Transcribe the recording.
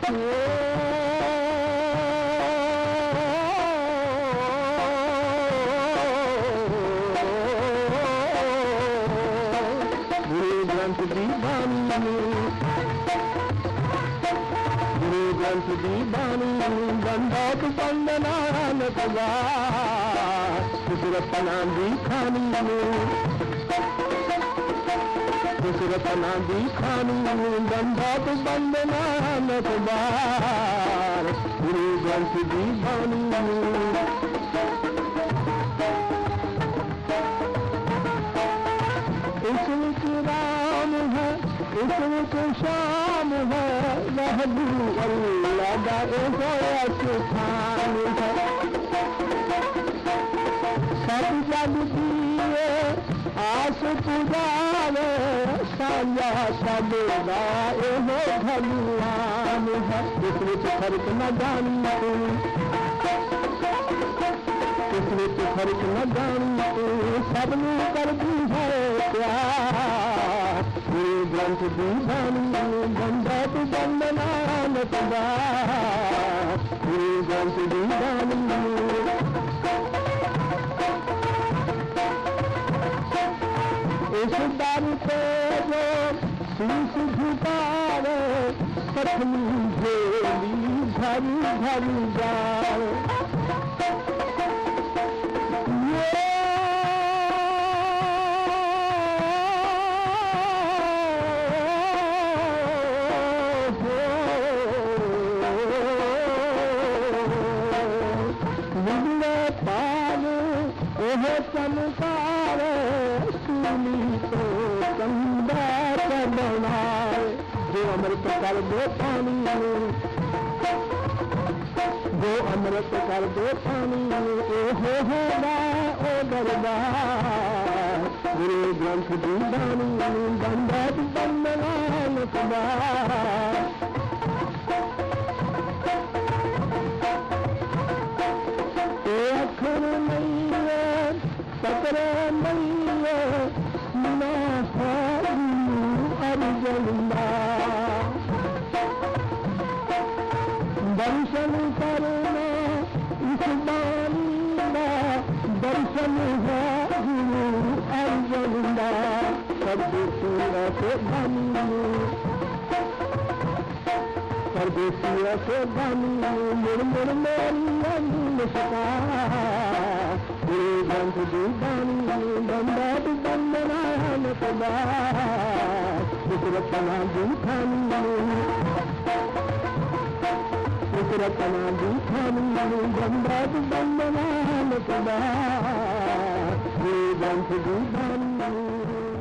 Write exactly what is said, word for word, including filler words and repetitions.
दी बानी बंदोक बंदनान कबा दूसरतना दी खानी दूसरतना दी खानी बंदोक बंदनान कबा गुरु ग्रंथ दी बानी इस विच राम है इस विच शाम है रहबू अल्लाह दा होया सुखान है सब जग दिए आस पुजावे साया सब दा एहो भगवान है इस विच फर्क न जानी तू इस विच फर्क न जानी तू सबनू करदी है प्यार गुरु ग्रंथ दी बानी बंदा तू बंदनान कबा गुरु ग्रंथ दी बानी इस दर पे जो शीश झुकावे पत्नी झोली भरी भरी जाए चमकार सुनी तो कंदा बनाए जो अमृत कर दो पानी जो अमृत कर दो पानी ओ हो होगा ओ दरबार गुरु ग्रंथ दी बानी बंदा बंदनान कबा अखर नहीं पकड़े नहीं ना अर्जनदा दर्शन करना इस बानी का दर्शन है गुरु अर्जनदा सब सूरत बनी परदेसिया से बनी मुड़ मुड़ मेरी मुस्कान गुरु ग्रंथ दी बानी बंदा तू बंदनान कबा दूसरतना दी खानी दूसरतना दी खानी बंदा तू बंदनान कबा गुरु ग्रंथ दी बानी